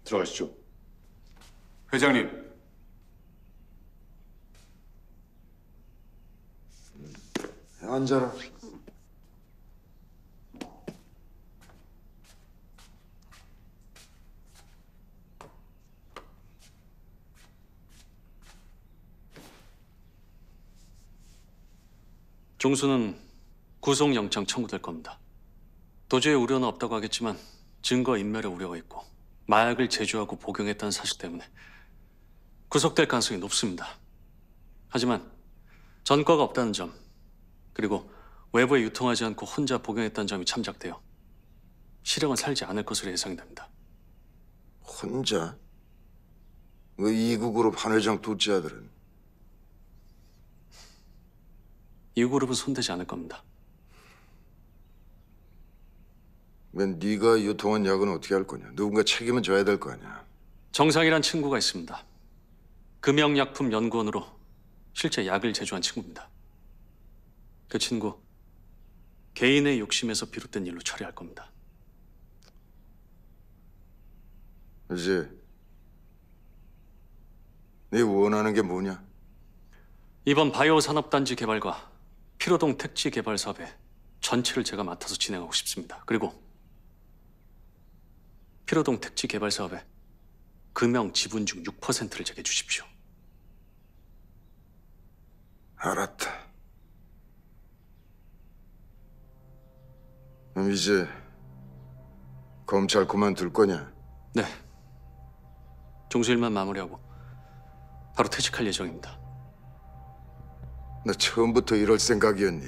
들어가시죠. 회장님. 앉아라. 종수는 구속영장 청구될 겁니다. 도저히 우려는 없다고 하겠지만 증거 인멸의 우려가 있고 마약을 제조하고 복용했다는 사실 때문에 구속될 가능성이 높습니다. 하지만 전과가 없다는 점, 그리고 외부에 유통하지 않고 혼자 복용했다는 점이 참작되어 실형은 살지 않을 것으로 예상이 됩니다. 혼자? 그 이구그룹 한 회장 둘째 아들은? 이 그룹은 손대지 않을 겁니다. 왜 네가 유통한 약은 어떻게 할 거냐? 누군가 책임은 져야 될 거 아니야. 정상이란 친구가 있습니다. 금형약품연구원으로 실제 약을 제조한 친구입니다. 그 친구 개인의 욕심에서 비롯된 일로 처리할 겁니다. 이제 네 원하는 게 뭐냐? 이번 바이오 산업단지 개발과 피로동 택지 개발 사업의 전체를 제가 맡아서 진행하고 싶습니다. 그리고 피로동 택지 개발 사업에 금형 지분 중 6%를 제게 주십시오. 알았다. 그럼 이제 검찰 그만둘 거냐? 네. 종수일만 마무리하고 바로 퇴직할 예정입니다. 너 처음부터 이럴 생각이었니?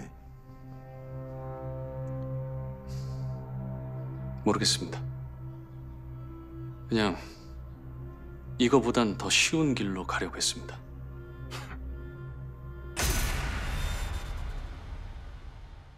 모르겠습니다. 그냥 이거보단 더 쉬운 길로 가려고 했습니다.